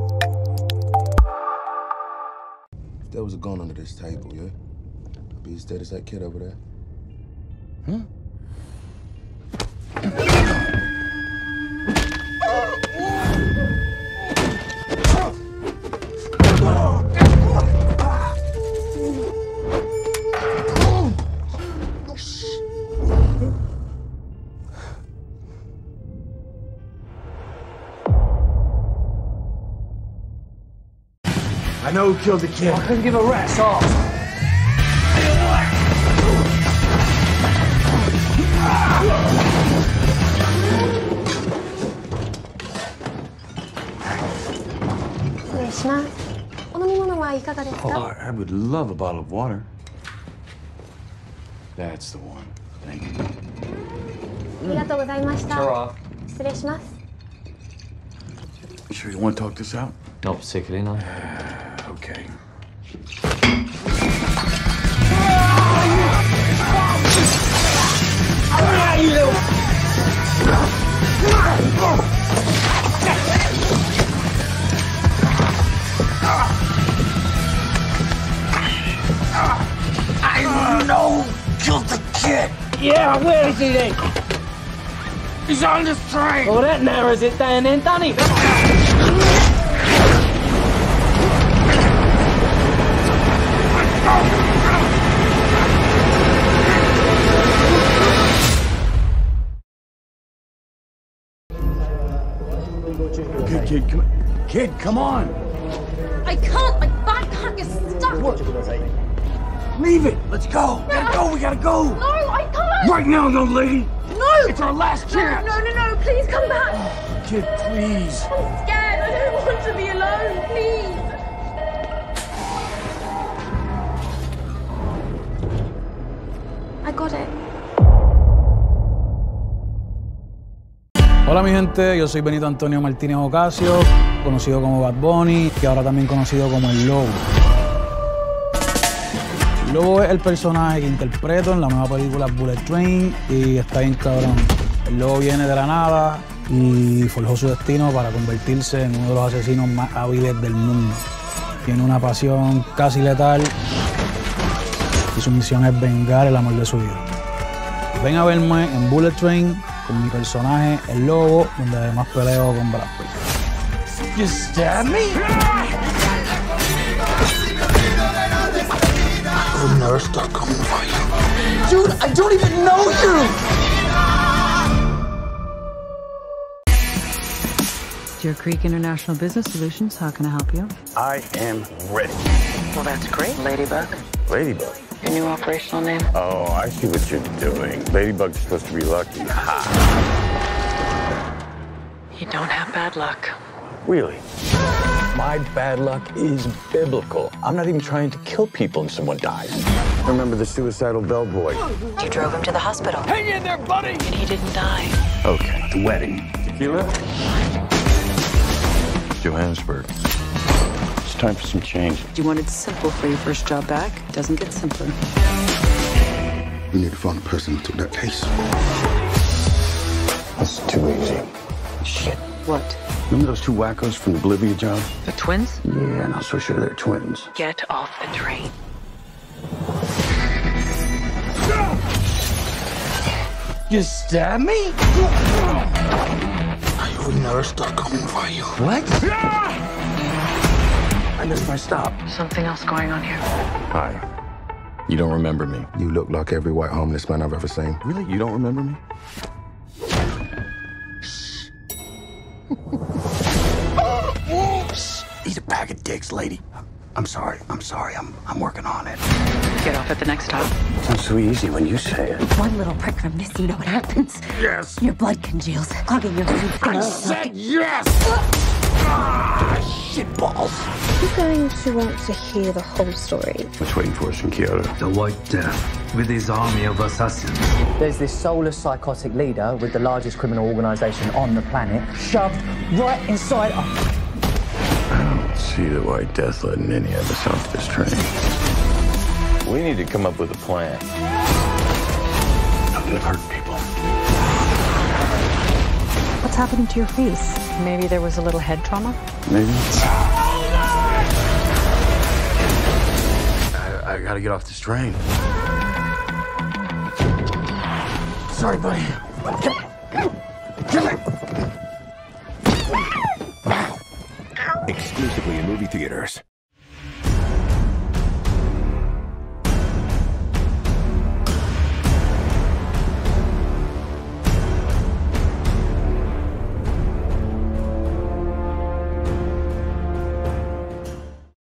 If there was a gun under this table, yeah? I'd be as dead as that kid over there. Huh? I know who killed the kid. I couldn't give a rat's ass. Oh, I would love a bottle of water. That's the one. Thank you. ありがとうございました。 Alright. 失礼します。 You sure you want to talk this out? Not particularly, no. Okay. I know who killed the kid. Yeah, where is he then? He's on this train. Well, that narrows it down then, doesn't it? Kid, come on. Kid, come on. I can't. My backpack is stuck. What? Leave it. Let's go. No. Gotta go. We gotta go. No, I can't. Right now, young lady. No. It's our last chance. No. Please come back. Kid, please. I'm scared. I don't want to be alone. Please. I got it. Hola mi gente, yo soy Benito Antonio Martínez Ocasio, conocido como Bad Bunny y ahora también conocido como El Lobo. El Lobo es el personaje que interpreto en la nueva película Bullet Train y está bien cabrón. El Lobo viene de la nada y forjó su destino para convertirse en uno de los asesinos más hábiles del mundo. Tiene una pasión casi letal y su misión es vengar el amor de su vida. Ven a verme en Bullet Train con mi personaje El Lobo, donde además peleo con Brad Pitt. You stabbed me? I would never stop coming for you. Dude, I don't even know you! Deer Creek International Business Solutions, how can I help you? I am ready. Well, that's great. Ladybug, Ladybug. your new operational name? Oh, I see what you're doing. Ladybug's supposed to be lucky. Ha! You don't have bad luck. Really? My bad luck is biblical. I'm not even trying to kill people and someone dies. Remember the suicidal bellboy? You drove him to the hospital. Hang in there, buddy! And he didn't die. Okay, the wedding. Tequila? Johannesburg. It's time for some change. You wanted simple for your first job back. Doesn't get simpler. We need to find the person who took that case. That's too easy. Shit. What? Remember those two wackos from the Bolivia job? The twins? Yeah, not so sure they're twins. Get off the train. You stabbed me? I would never stop coming for you. What? I missed my stop. Something else going on here. Hi. You don't remember me? You look like every white homeless man I've ever seen. Really? You don't remember me? Eat a bag of dicks, lady. I'm sorry. I'm working on it. Get off at the next stop. Sounds so easy when you say it. One little prick from this, you know what happens? Yes. Your blood congeals, clogging your veins. I said yes! Shit balls. You're going to want to hear the whole story. What's waiting for us in Kyoto? The White Death, with his army of assassins. There's this soulless psychotic leader with the largest criminal organization on the planet shoved right inside us. I don't see the White Death letting any of us off this train. We need to come up with a plan. Not to hurt people. What's happening to your face? Maybe there was a little head trauma? Maybe. I gotta get off this train. Sorry, buddy. Exclusively in movie theaters.